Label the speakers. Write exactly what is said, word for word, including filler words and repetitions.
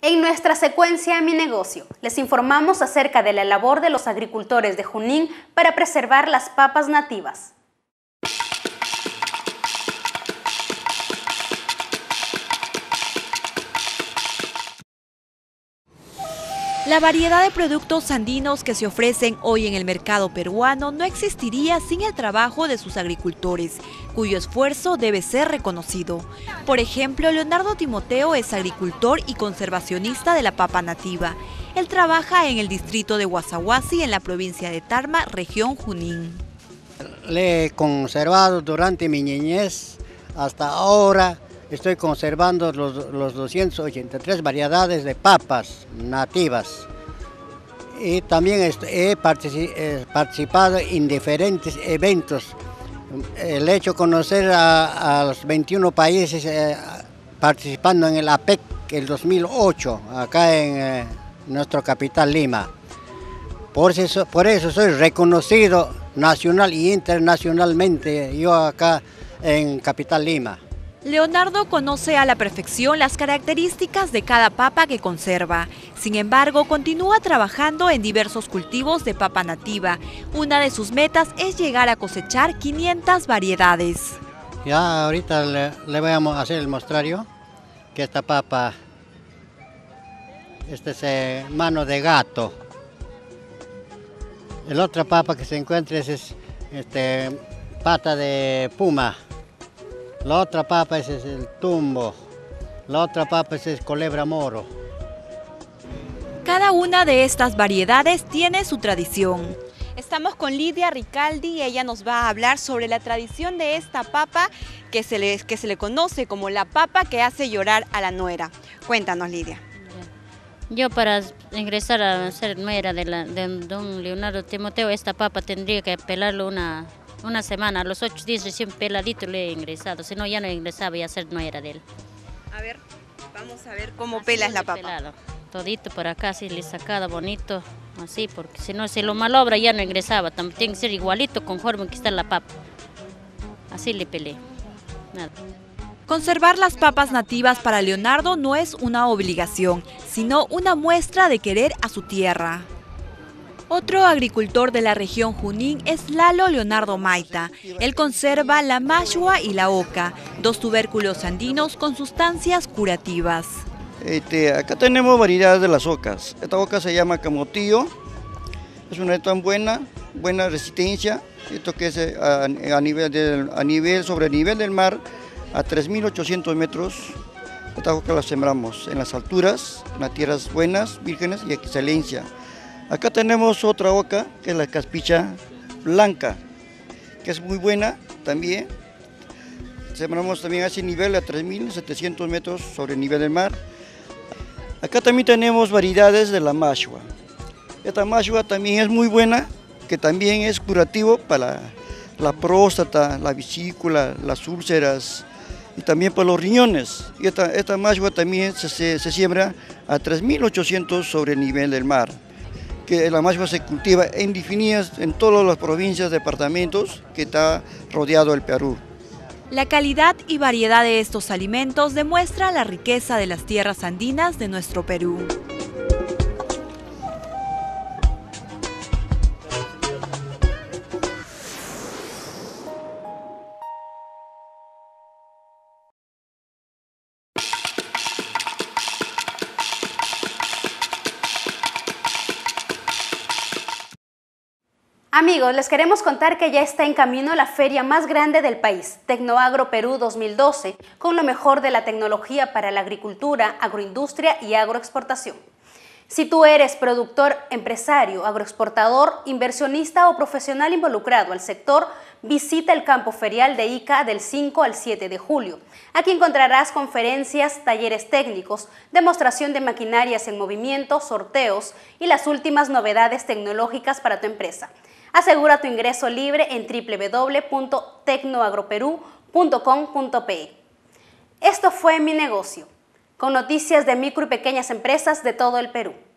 Speaker 1: En nuestra secuencia Mi Negocio, les informamos acerca de la labor de los agricultores de Junín para preservar las papas nativas.
Speaker 2: La variedad de productos andinos que se ofrecen hoy en el mercado peruano no existiría sin el trabajo de sus agricultores, cuyo esfuerzo debe ser reconocido. Por ejemplo, Leonardo Timoteo es agricultor y conservacionista de la papa nativa. Él trabaja en el distrito de Huasahuasi, en la provincia de Tarma, región Junín.
Speaker 3: Le he conservado durante mi niñez hasta ahora. Estoy conservando los, los doscientas ochenta y tres variedades de papas nativas y también he participado en diferentes eventos. El hecho de conocer a, a los veintiún países eh, participando en el A P E C el dos mil ocho, acá en eh, nuestra capital Lima. Por eso, por eso soy reconocido nacional e internacionalmente yo acá en capital Lima.
Speaker 2: Leonardo conoce a la perfección las características de cada papa que conserva. Sin embargo, continúa trabajando en diversos cultivos de papa nativa. Una de sus metas es llegar a cosechar quinientas variedades.
Speaker 3: Ya ahorita le, le voy a hacer el mostrario, que esta papa, este es eh, mano de gato. La otra papa que se encuentra es, es este, pata de puma. La otra papa es el tumbo, la otra papa es el culebra moro.
Speaker 2: Cada una de estas variedades tiene su tradición. Estamos con Lidia Ricaldi y ella nos va a hablar sobre la tradición de esta papa que se le, que se le conoce como la papa que hace llorar a la nuera. Cuéntanos, Lidia.
Speaker 4: Yo para ingresar a ser nuera de, la, de don Leonardo Timoteo, esta papa tendría que pelarlo una... Una semana, a los ocho días recién peladito le he ingresado, si no ya no ingresaba, ya ser nuera de él.
Speaker 2: A ver, vamos a ver cómo así pelas la papa. Pelado.
Speaker 4: Todito por acá, así le sacado bonito, así, porque si no, si lo malobra ya no ingresaba, también tiene que ser igualito conforme que está la papa. Así le pelé. Nada.
Speaker 2: Conservar las papas nativas para Leonardo no es una obligación, sino una muestra de querer a su tierra. Otro agricultor de la región Junín es Lalo Leonardo Maita. Él conserva la mashua y la oca, dos tubérculos andinos con sustancias curativas.
Speaker 5: Este, acá tenemos variedades de las ocas. Esta oca se llama camotillo, es una tan buena, buena resistencia. Esto que es a, a, nivel del, a nivel, sobre el nivel del mar, a tres mil ochocientos metros. Esta oca la sembramos en las alturas, en las tierras buenas, vírgenes y excelencia. Acá tenemos otra oca, que es la caspicha blanca, que es muy buena también. Sembramos también a ese nivel, a tres mil setecientos metros sobre el nivel del mar. Acá también tenemos variedades de la mashua. Esta mashua también es muy buena, que también es curativo para la próstata, la vesícula, las úlceras y también para los riñones. Y esta, esta mashua también se, se, se siembra a tres mil ochocientos sobre el nivel del mar. Que la mashua se cultiva en definidas en todas las provincias, departamentos que está rodeado el Perú.
Speaker 2: La calidad y variedad de estos alimentos demuestra la riqueza de las tierras andinas de nuestro Perú.
Speaker 1: Amigos, les queremos contar que ya está en camino la feria más grande del país, Tecnoagro Perú dos mil doce, con lo mejor de la tecnología para la agricultura, agroindustria y agroexportación. Si tú eres productor, empresario, agroexportador, inversionista o profesional involucrado al sector, visita el campo ferial de Ica del cinco al siete de julio. Aquí encontrarás conferencias, talleres técnicos, demostración de maquinarias en movimiento, sorteos y las últimas novedades tecnológicas para tu empresa. Asegura tu ingreso libre en w w w punto tecnoagroperú punto com punto pe. Esto fue Mi Negocio, con noticias de micro y pequeñas empresas de todo el Perú.